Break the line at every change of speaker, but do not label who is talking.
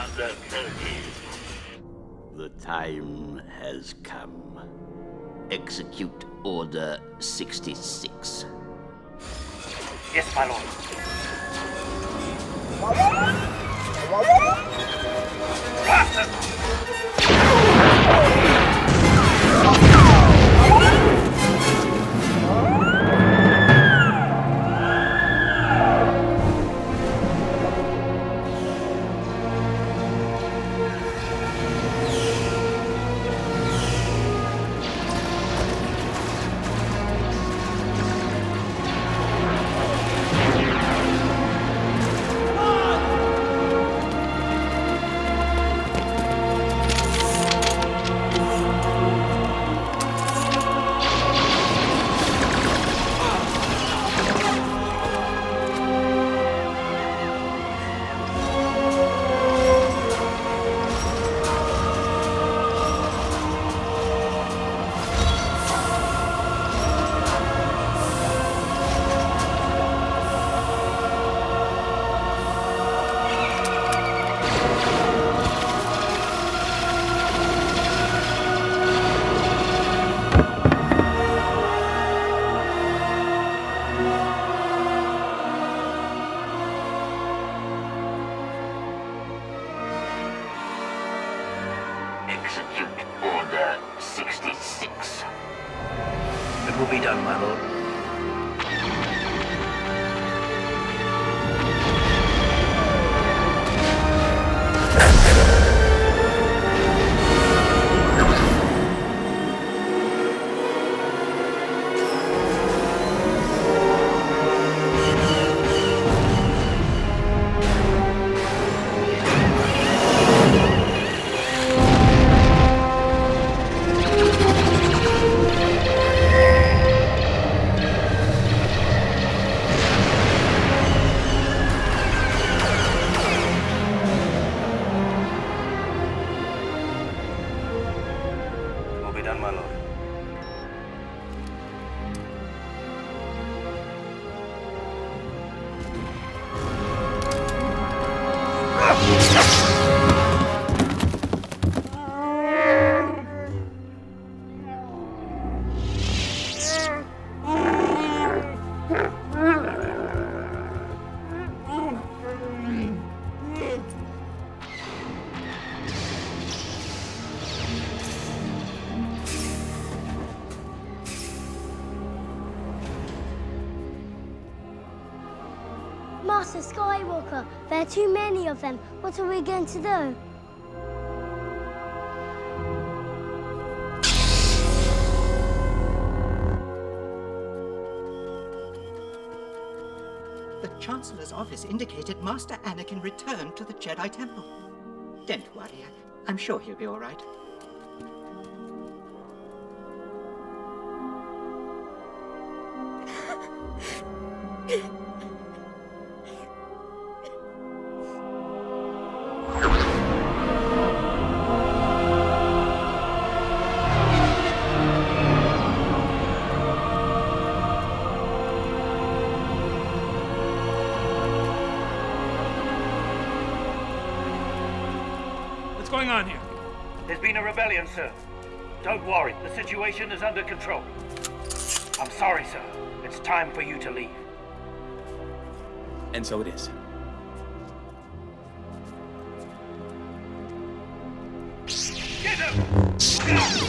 The time has come. Execute Order 66.
Yes, my lord. Faster!
Execute Order 66.
It will be done, my lord. My lord.
Master Skywalker, there are too many of them. What are we going to do?
The Chancellor's office indicated Master Anakin returned to the Jedi Temple. Don't worry, I'm sure he'll be all right.
What's going on here?
There's been a rebellion, sir. Don't worry, the situation is under control. I'm sorry, sir. It's time for you to leave.
And so it is.
Get him!